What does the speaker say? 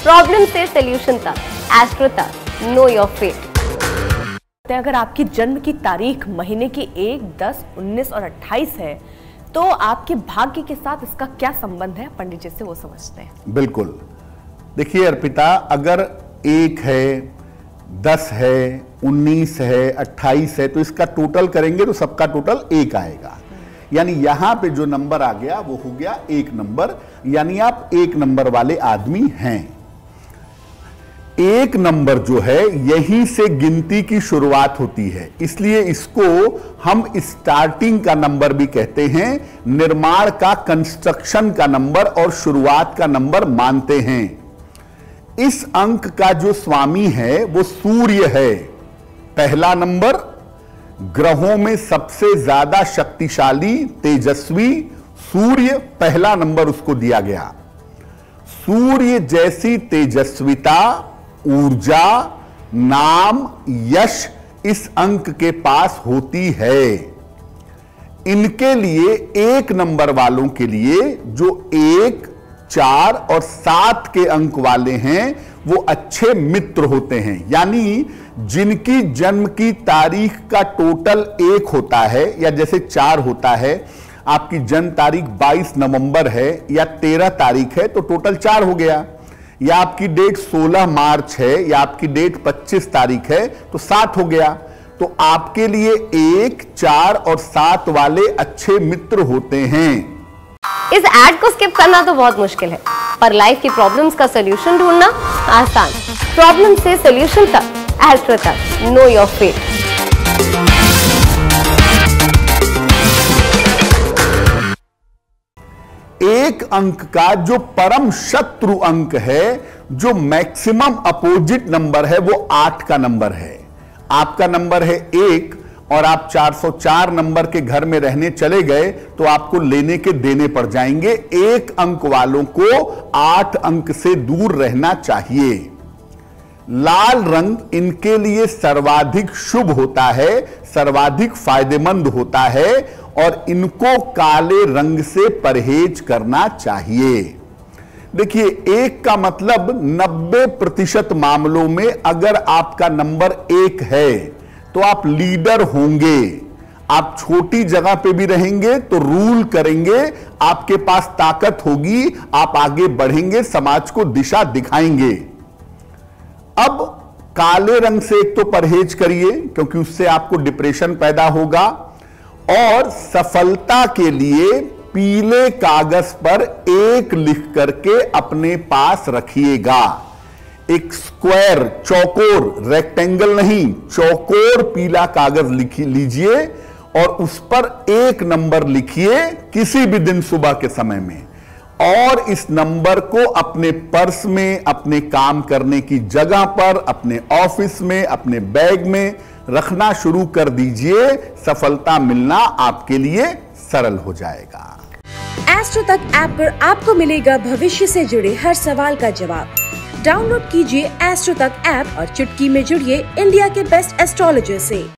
Problem से solution तक, astro तक, नो योर फेट। अगर आपकी जन्म की तारीख महीने की 1, 10, 19 और 28 है तो आपके भाग्य के साथ इसका क्या संबंध है, पंडित जी से वो समझते हैं। बिल्कुल, देखिए अर्पिता, अगर 1 है, 10 है, 19 है, 28 है तो इसका टोटल करेंगे तो सबका टोटल 1 आएगा। यानी यहां पे जो नंबर आ गया वो हो गया 1 नंबर, यानी आप 1 नंबर वाले आदमी हैं। 1 नंबर जो है यहीं से गिनती की शुरुआत होती है, इसलिए इसको हम स्टार्टिंग का नंबर भी कहते हैं, निर्माण का, कंस्ट्रक्शन का नंबर और शुरुआत का नंबर मानते हैं। इस अंक का जो स्वामी है वो सूर्य है। पहला नंबर, ग्रहों में सबसे ज्यादा शक्तिशाली, तेजस्वी सूर्य, पहला नंबर उसको दिया गया। सूर्य जैसी तेजस्विता, ऊर्जा, नाम, यश इस अंक के पास होती है। इनके लिए 1 नंबर वालों के लिए जो 1, 4 और 7 के अंक वाले हैं वो अच्छे मित्र होते हैं। यानी जिनकी जन्म की तारीख का टोटल 1 होता है, या जैसे 4 होता है, आपकी जन्म तारीख 22 नवंबर है या 13 तारीख है तो टोटल 4 हो गया, या आपकी डेट 16 मार्च है या आपकी डेट 25 तारीख है तो 7 हो गया। तो आपके लिए 1, 4 और 7 वाले अच्छे मित्र होते हैं। इस एड को स्किप करना तो बहुत मुश्किल है, पर लाइफ की प्रॉब्लम्स का सोल्यूशन ढूंढना आसान। प्रॉब्लम से सोल्यूशन तक, एस्ट्रो तक, नो योर फेट। 1 अंक का जो परम शत्रु अंक है, जो मैक्सिमम अपोजिट नंबर है, वो 8 का नंबर है। आपका नंबर है 1 और आप 404 नंबर के घर में रहने चले गए तो आपको लेने के देने पड़ जाएंगे। 1 अंक वालों को 8 अंक से दूर रहना चाहिए। लाल रंग इनके लिए सर्वाधिक शुभ होता है, सर्वाधिक फायदेमंद होता है और इनको काले रंग से परहेज करना चाहिए। देखिए, 1 का मतलब 90% मामलों में अगर आपका नंबर 1 है तो आप लीडर होंगे। आप छोटी जगह पे भी रहेंगे तो रूल करेंगे, आपके पास ताकत होगी, आप आगे बढ़ेंगे, समाज को दिशा दिखाएंगे। अब काले रंग से एक तो परहेज करिए क्योंकि उससे आपको डिप्रेशन पैदा होगा, और सफलता के लिए पीले कागज पर 1 लिख करके अपने पास रखिएगा। एक स्क्वायर, चौकोर, रेक्टेंगल नहीं, चौकोर पीला कागज लिख लीजिए और उस पर 1 नंबर लिखिए किसी भी दिन सुबह के समय में, और इस नंबर को अपने पर्स में, अपने काम करने की जगह पर, अपने ऑफिस में, अपने बैग में रखना शुरू कर दीजिए। सफलता मिलना आपके लिए सरल हो जाएगा। एस्ट्रो तक ऐप पर आपको मिलेगा भविष्य से जुड़े हर सवाल का जवाब। डाउनलोड कीजिए एस्ट्रो तक ऐप और चुटकी में जुड़िए इंडिया के बेस्ट एस्ट्रोलॉजर से।